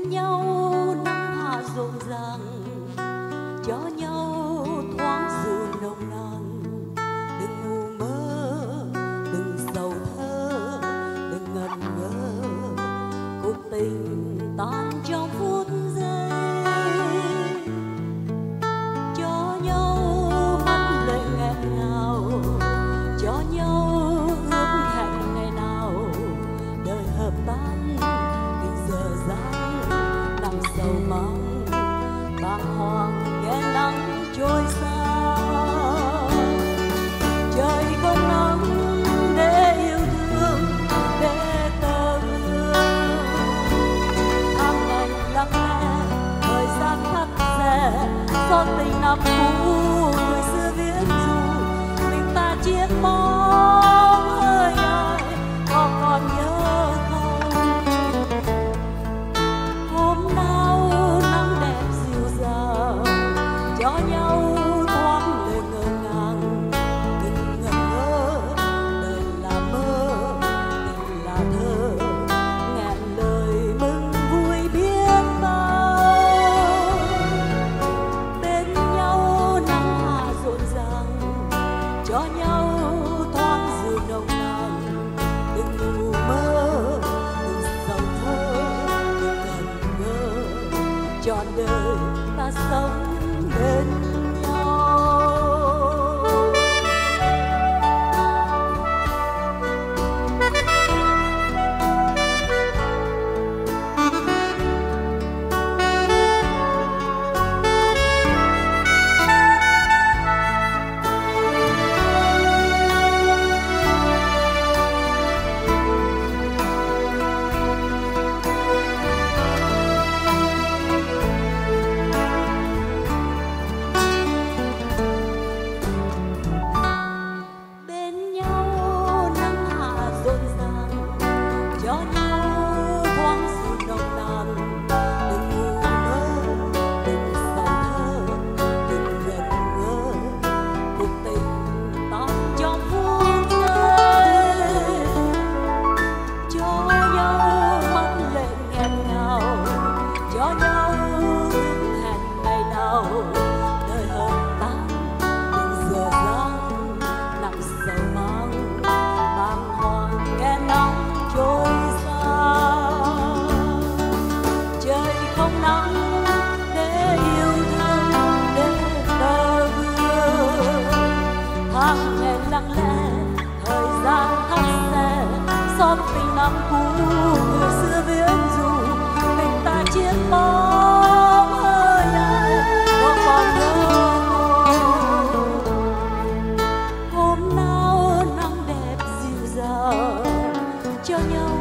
nhau năm hạ rộn ràng, cho nhau thoáng dịu nồng nàn. Đừng ngu mơ, đừng sầu thơ, đừng ngẩn ngơ, cuộc tình tan trong phút giây. Cho nhau mắt lệ nghẹn ngào, cho nhau ước hẹn ngày nào đời hợp tan tình giờ dang nặng sầu mang bàng hoàng nghe nắng trôi xa. Trời không nắng để yêu thương, để tơ hương. Tháng ngày lặng lẽ, thời gian khắc rẻ, xót tình năm cũ người xưa viết dù mình ta chiếc bóng hơi ai có còn nhớ không? Hôm nào nắng đẹp dịu dàng, cho nhau thoáng lời ngỡ ngàng. Đừng ngẩn ngơ, đời là mơ, tình là thơ, ngàn lời mừng vui biết bao. Bên nhau nắng hạ rộn ràng, cho nhau thoáng dịu nồng nàn. Đừng ngu mơ, đừng sầu thơ, đừng ngẩn ngơ, trọn đời ta sống bên nhau. Bên nhau nắng hạ rộn ràng, cho nhau thoáng dịu nồng nàn. Đừng ngu mơ, đừng sầu thơ, đừng ngẩn ngơ, cuộc tình tan trong phút giây. Cho nhau mắt lệ nghẹn ngào, cho nhau ước hẹn ngày nào đời hợp tan tình giờ dang nặng sầu mang bàng hoàng nghe nắng trôi xa. Trời không nắng để yêu thương, để tơ hương. Tháng ngày lặng lẽ, thời gian khắc xe, xót tình năm cũ người xưa viết dù mình ta chiếc bóng hơi ai có còn nhớ không? Hôm nào nắng đẹp dịu dàng, cho nhau